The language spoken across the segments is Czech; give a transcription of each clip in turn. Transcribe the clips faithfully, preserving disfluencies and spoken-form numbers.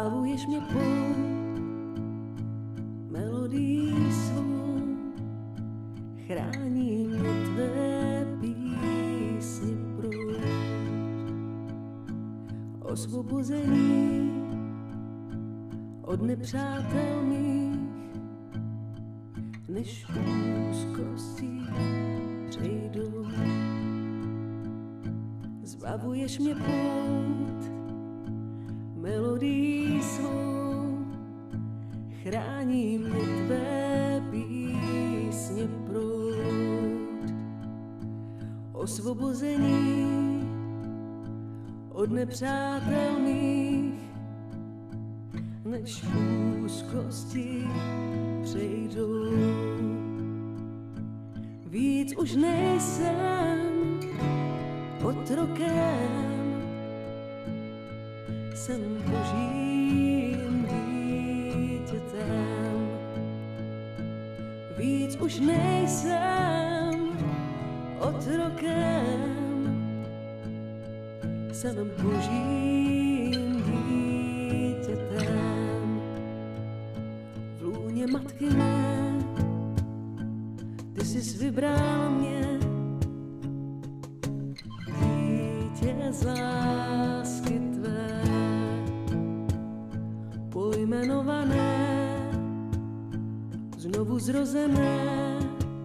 Zbavuješ mě pout melodií svou, chrání mě tvé písně proud. Osvobození od nepřátel mých, než úzkostí přejdou. Zbavuješ mě pout melodií svou, chrání mě tvé písně proud. Osvobození od nepřátel mých, než úzkosti přejdou. Víc už nejsem otrokem, jsem Božím dítětem. Víc už nejsem otrokem, jsem Božím dítětem. V lůně matky mé ty jsi vybral mě, dítě z lásky tvé, pojmenované, znovu zrozené,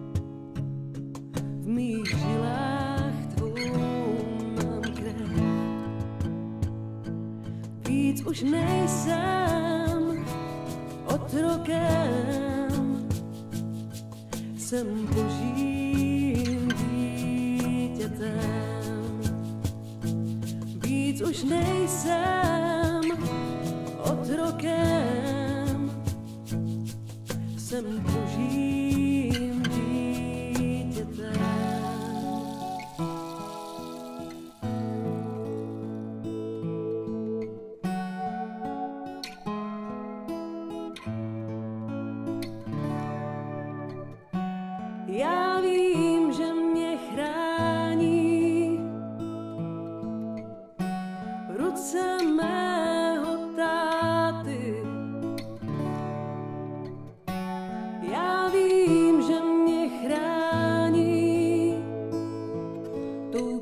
v mých žilách tvou mám krev. Víc už nejsem otrokem, jsem Božím dítětem. Víc už nejsem otrokem, jsem Božím dítětem. Já vím, že mě chrání v ruce mého táty. Já vím, že mě chrání tou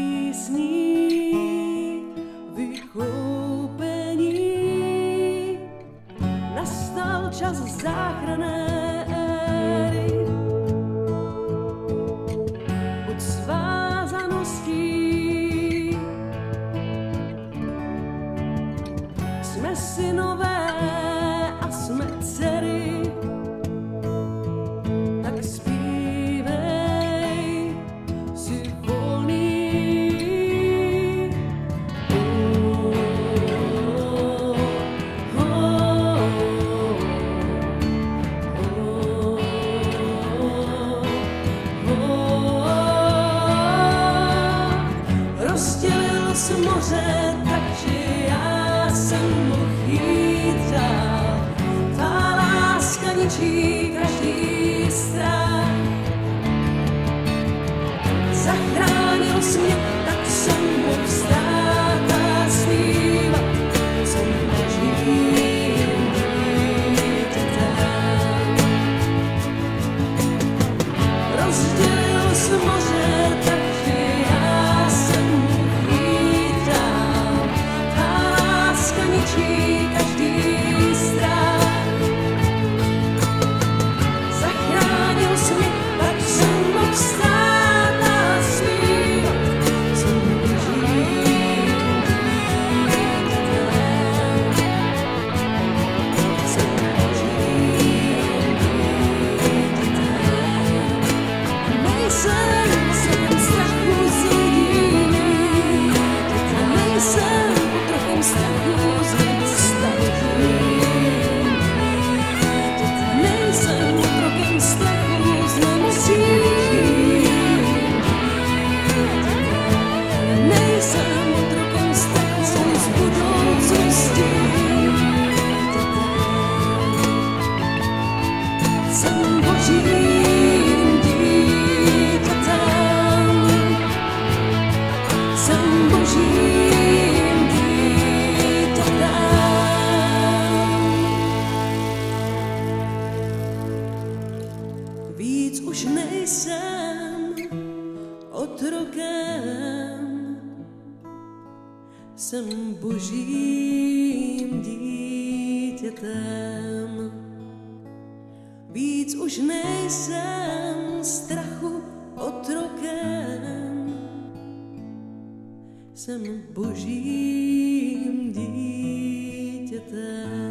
písní vykoupení. Nastal čas záchranné éry od svázaností. Jsme synové a jsme dcery, tak zpívej si volný. Oh, oh, oh, oh, oh. Rozdělil se moře, takže já jsem mohl jít dál. Tvá láska ničí každý strach. Zachránil jsi mě, tak jsem mohl vstát a zpívat. Jsem Božím dítětem. Rozdělil jsi moře, takže já jsem mohl jít dál. Tvá láska ničí každý strach. Jsem božím dítětem, víc už nejsem strachu otrokem. Jsem božím dítětem.